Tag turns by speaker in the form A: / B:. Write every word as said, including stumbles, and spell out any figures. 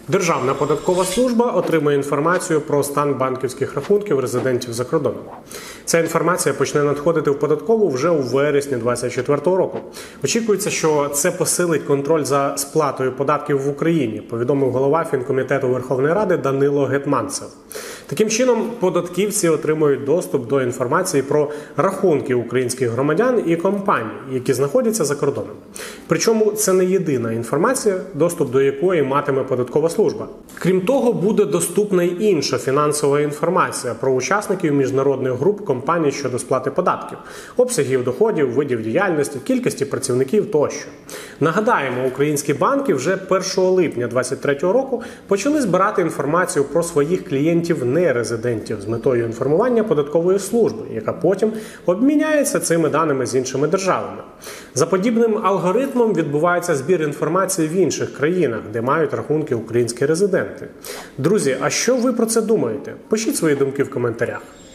A: Державна податкова служба отримує інформацію про стан банківських рахунків резидентів за кордоном. Ця інформація почне надходити в податкову вже у вересні двадцять четвертого року. Очікується, що це посилить контроль за сплатою податків в Україні, повідомив голова Фінкомітету Верховної Ради Данило Гетманцев. Таким чином, податківці отримують доступ до інформації про рахунки українських громадян і компаній, які знаходяться за кордоном. Причому це не єдина інформація, доступ до якої матиме податкова служба. Крім того, буде доступна й інша фінансова інформація про учасників міжнародних груп компаній щодо сплати податків, обсягів доходів, видів діяльності, кількості працівників тощо. Нагадаємо, українські банки вже першого липня двадцять третього року почали збирати інформацію про своїх клієнтів нерезидентів з метою інформування податкової служби, яка потім обміняється цими даними з іншими державами. За подібним алгоритмом відбувається збір інформації в інших країнах, де мають рахунки українські резиденти. Друзі, а що ви про це думаєте? Пишіть свої думки в коментарях.